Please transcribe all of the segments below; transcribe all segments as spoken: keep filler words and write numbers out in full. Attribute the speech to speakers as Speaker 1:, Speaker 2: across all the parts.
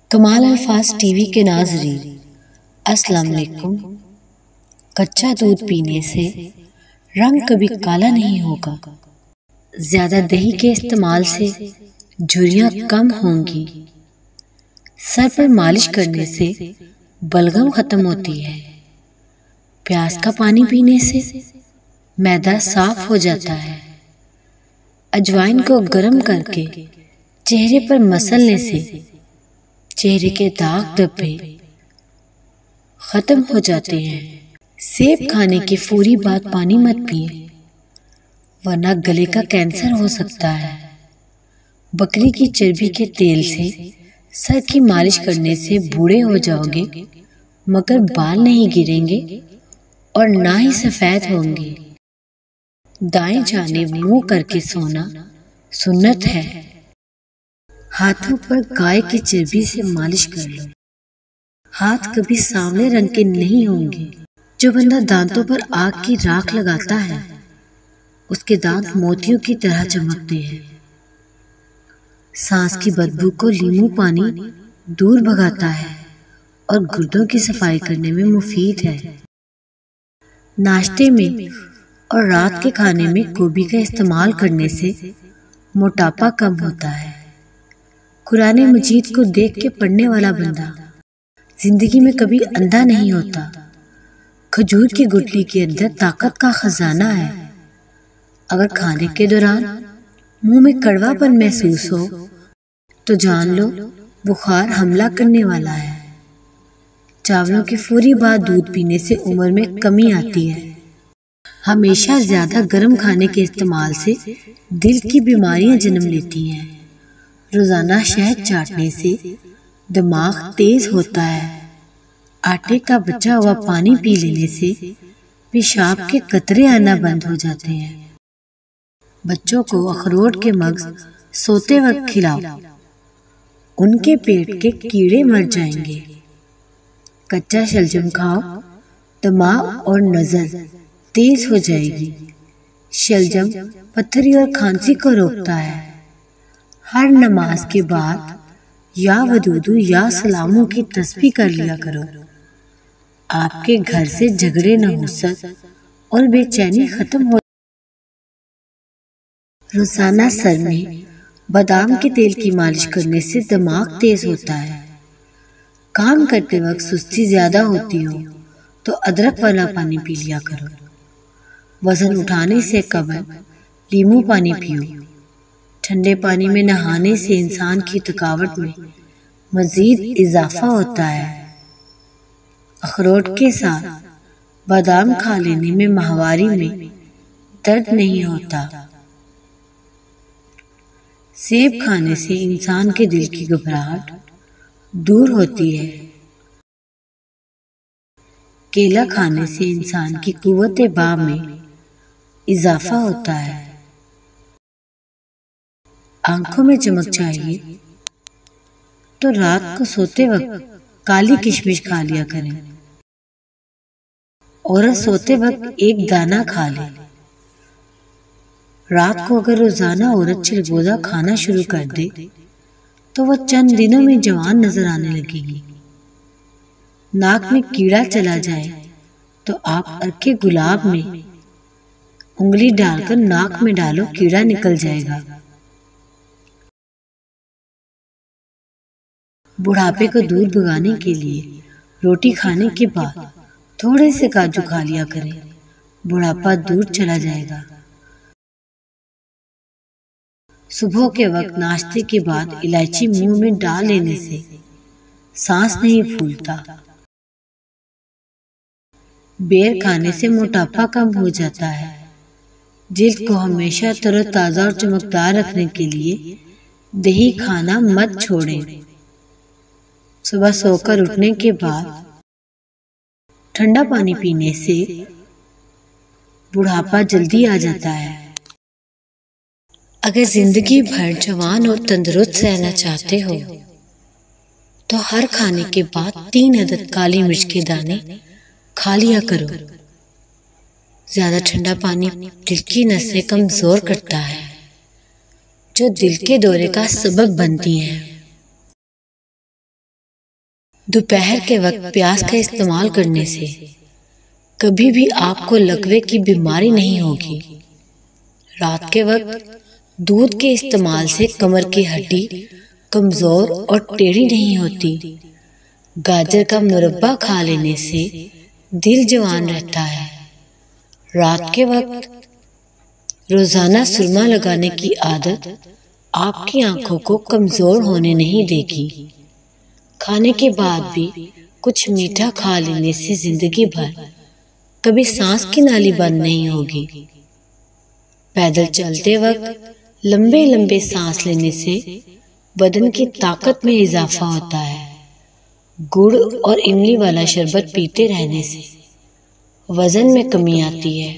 Speaker 1: کمال الفاظ T V کے ناظرین السلام علیکم۔ کچا دودھ پینے سے رنگ کبھی کالا نہیں ہوگا، زیادہ دہی کے استعمال سے جھریاں کم ہوں گی، سر پر مالش کرنے سے بلغم ختم ہوتی ہے، پیاز کا پانی پینے سے معدہ صاف ہو جاتا ہے، اجوائن کو گرم کر کے چہرے پر مسلنے سے چہرے کے داغ دھبے ختم ہو جاتے ہیں۔ سیب کھانے کے فوری بعد پانی مت پئیں ورنہ گلے کا کینسر ہو سکتا ہے۔ بکری کی چربی کے تیل سے سر کی مالش کرنے سے بوڑھے ہو جاؤ گے مگر بال نہیں گریں گے اور نہ ہی سفید ہوں گے۔ دائیں جانب منہ کر کے سونا سنت ہے۔ ہاتھوں پر گائے کی چربی سے مالش کر لو، ہاتھ کبھی سانولے رنگ کے نہیں ہوں گے۔ جو بندہ دانتوں پر آگ کی راکھ لگاتا ہے اس کے دانت موتیوں کی طرح چمکتے ہیں۔ سانس کی بدبو کو لیموں پانی دور بھگاتا ہے اور گردوں کی صفائی کرنے میں مفید ہے۔ ناشتے میں اور رات کے کھانے میں گوبھی کا استعمال کرنے سے موٹاپا کم ہوتا ہے۔ قرآن مجید کو دیکھ کے پڑھنے والا بندہ زندگی میں کبھی اندھا نہیں ہوتا۔ کھجور کی گٹلی کے اندر طاقت کا خزانہ ہے۔ اگر کھانے کے دوران منہ میں کڑوا پن محسوس ہو تو جان لو بخار حملہ کرنے والا ہے۔ چاولوں کے فوری بعد دودھ پینے سے عمر میں کمی آتی ہے۔ ہمیشہ زیادہ گرم کھانے کے استعمال سے دل کی بیماریاں جنم لیتی ہیں۔ روزانہ شہد چاٹنے سے دماغ تیز ہوتا ہے۔ آٹے کا بچا ہوا پانی پی لینے سے پیشاب کے قطرے آنا بند ہو جاتے ہیں۔ بچوں کو اخروٹ کے مغز سوتے وقت کھلاؤ، ان کے پیٹ کے کیڑے مر جائیں گے۔ کچا شلجم کھاؤ، دماغ اور نظر تیز ہو جائے گی۔ شلجم پتھری اور کھانسی کو روکتا ہے۔ ہر نماز کے بعد یا ودودو یا سلاموں کی تسبیح کر لیا کرو۔ آپ کے گھر سے جھگڑے نحوست اور بے چینی ختم ہو۔ روزانہ سر میں بادام کے تیل کی مالش کرنے سے دماغ تیز ہوتا ہے۔ کام کرتے وقت سستی زیادہ ہوتی ہو تو ادرک والا پانی پی لیا کرو۔ وزن اٹھانے سے قبل لیموں پانی پیو۔ ٹھنڈے پانی میں نہانے سے انسان کی تھکاوٹ میں مزید اضافہ ہوتا ہے۔ اخروٹ کے ساتھ بادام کھا لینے میں ماہواری میں درد نہیں ہوتا۔ سیب کھانے سے انسان کے دل کی گھبراہٹ دور ہوتی ہے۔ کیلا کھانے سے انسان کی قوت باہ میں اضافہ ہوتا ہے۔ آنکھوں میں چمک چاہیے تو رات کو سوتے وقت کالی کشمش کھا لیا کریں۔ عورت سوتے وقت ایک دانہ کھا لے۔ رات کو اگر روزانہ عورت چلگوزہ کھانا شروع کر دے تو وہ چند دنوں میں جوان نظر آنے لگے گی۔ ناک میں کیڑا چلا جائے تو آپ عرق گلاب میں انگلی ڈال کر ناک میں ڈالو، کیڑا نکل جائے گا۔ بڑھاپے کو دور بھگانے کے لیے روٹی کھانے کے بعد تھوڑے سے کاجو کھا لیا کریں، بڑھاپا دور چلا جائے گا۔ صبح کے وقت ناشتے کے بعد الائچی منہ میں ڈال لینے سے سانس نہیں پھولتا۔ بیر کھانے سے موٹاپا کم ہو جاتا ہے۔ جلد کو ہمیشہ تر و تازہ اور چمکدار رکھنے کے لیے دہی کھانا مت چھوڑیں۔ صبح سو کر اٹھنے کے بعد ٹھنڈا پانی پینے سے بڑھاپا جلدی آ جاتا ہے۔ اگر زندگی بھر جوان اور تندرست رہنا چاہتے ہو تو ہر کھانے کے بعد تین عدد کالی مرچ کے دانے کھا لیا کرو۔ زیادہ ٹھنڈا پانی دل کی نسیں کمزور کرتا ہے جو دل کے دورے کا سبب بنتی ہیں۔ دوپہر کے وقت پیاز کا استعمال کرنے سے کبھی بھی آپ کو لکوے کی بیماری نہیں ہوگی۔ رات کے وقت دودھ کے استعمال سے کمر کی ہڈی کمزور اور ٹیڑھی نہیں ہوتی۔ گاجر کا مربع کھا لینے سے دل جوان رہتا ہے۔ رات کے وقت روزانہ سرما لگانے کی عادت آپ کی آنکھوں کو کمزور ہونے نہیں دے گی۔ کھانے کے بعد بھی کچھ میٹھا کھا لینے سے زندگی بھر کبھی سانس کی نالی بند نہیں ہوگی۔ پیدل چلتے وقت لمبے لمبے سانس لینے سے بدن کی طاقت میں اضافہ ہوتا ہے۔ گڑ اور املی والا شربت پیتے رہنے سے وزن میں کمی آتی ہے۔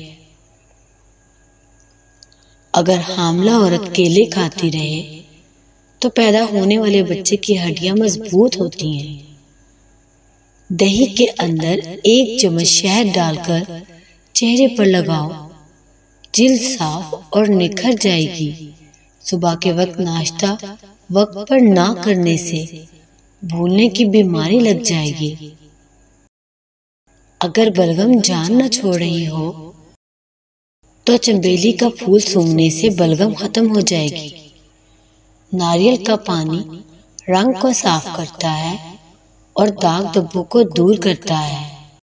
Speaker 1: اگر حاملہ عورت کیلے کھاتی رہے تو پیدا ہونے والے بچے کی ہڈیاں مضبوط ہوتی ہیں۔ دہی کے اندر ایک چمچ شہد ڈال کر چہرے پر لگاؤ، جلد صاف اور نکھر جائے گی۔ صبح کے وقت ناشتہ وقت پر نہ کرنے سے بھولنے کی بیماری لگ جائے گی۔ اگر بلغم جان نہ چھوڑ رہی ہو تو چنبیلی کا پھول سونگھنے سے بلغم ختم ہو جائے گی۔ ناریل کا پانی رنگ کو صاف کرتا ہے اور داغ دھبوں کو دور کرتا ہے۔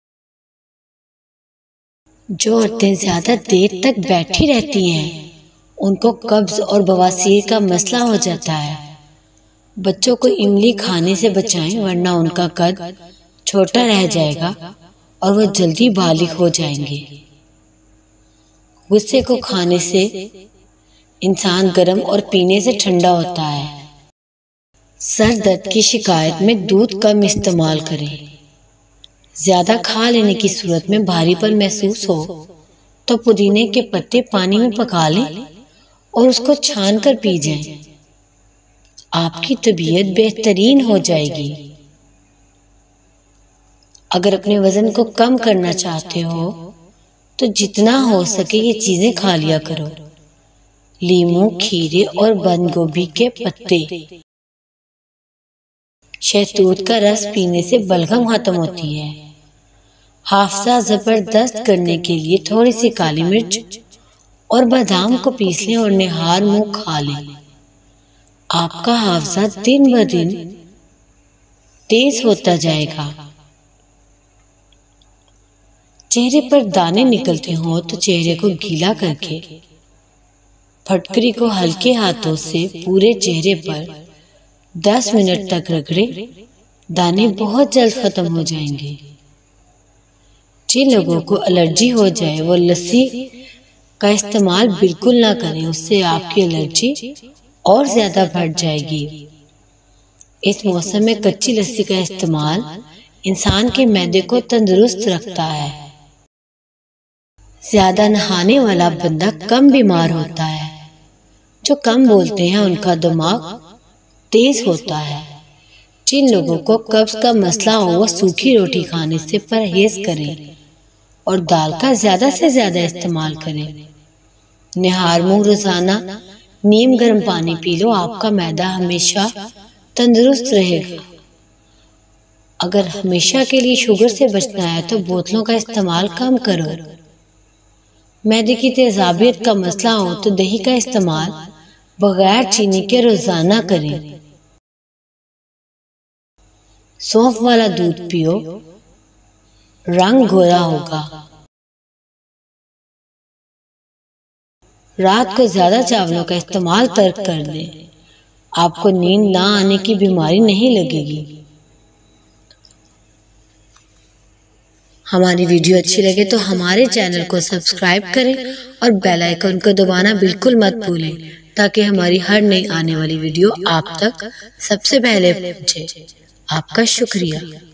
Speaker 1: جو عورتیں زیادہ دیر تک بیٹھی رہتی ہیں ان کو قبض اور بواسیر کا مسئلہ ہو جاتا ہے۔ بچوں کو املی کھانے سے بچائیں ورنہ ان کا قد چھوٹا رہ جائے گا اور وہ جلدی بالغ ہو جائیں گے۔ غصے کو کھانے سے انسان گرم اور پینے سے ٹھنڈا ہوتا ہے۔ سر درد کی شکایت میں دودھ کم استعمال کریں۔ زیادہ کھا لینے کی صورت میں بھاری پن محسوس ہو تو پودینے کے پتے پانی میں پکا لیں اور اس کو چھان کر پی جائیں۔ آپ کی طبیعت بہترین ہو جائے گی۔ اگر اپنے وزن کو کم کرنا چاہتے ہو تو جتنا ہو سکے یہ چیزیں کھا لیا کرو۔ لیموں، کھیرے اور بند گوبھی کے پتے، شہتوت کا رس پینے سے بلغم ختم ہوتی ہے۔ حافظہ زبردست کرنے کے لیے تھوڑی سی کالی مرچ اور بادام کو پیس لیں اور نہار منہ کھا لیں۔ آپ کا حافظہ دن بہ دن تیز ہوتا جائے گا۔ چہرے پر دانے نکلتے ہوں تو چہرے کو گیلا کر کے پھٹکری کو ہلکے ہاتھوں سے پورے چہرے پر دس منٹ تک رگڑیں، دانے بہت جلد ختم ہو جائیں گے۔ جن لوگوں کو الرجی ہو جائے وہ لسی کا استعمال بالکل نہ کریں، اس سے آپ کی الرجی اور زیادہ بڑھ جائے گی۔ اس موسم میں کچی لسی کا استعمال انسان کے معدے کو تندرست رکھتا ہے۔ زیادہ نہانے والا بندہ کم بیمار ہوتا ہے۔ جو کم بولتے ہیں ان کا دماغ تیز ہوتا ہے۔ جن لوگوں کو قبض کا مسئلہ ہو وہ سوکھی روٹی کھانے سے پرہیز کریں اور دال کا زیادہ سے زیادہ استعمال کریں۔ نہار منہ روزانہ نیم گرم پانی پی لو، آپ کا معدہ ہمیشہ تندرست رہے گا۔ اگر ہمیشہ کے لیے شوگر سے بچنا ہے تو بوتلوں کا استعمال کم کرو۔ معدے کی تیزابیت کا مسئلہ ہو تو دہی کا استعمال بغیر چینی کے روزانہ کریں۔ سونف والا دودھ پیو، رنگ گورا ہوگا۔ رات کو زیادہ چاولوں کا استعمال ترک کر دیں، آپ کو نیند نہ آنے کی بیماری نہیں لگے گی۔ ہماری ویڈیو اچھی لگے تو ہمارے چینل کو سبسکرائب کریں اور بیل آئیکن کو دبانا بالکل مت بھولیں تاکہ ہماری ہر نئی آنے والی ویڈیو آپ تک سب سے پہلے پہنچے۔ آپ کا شکریہ۔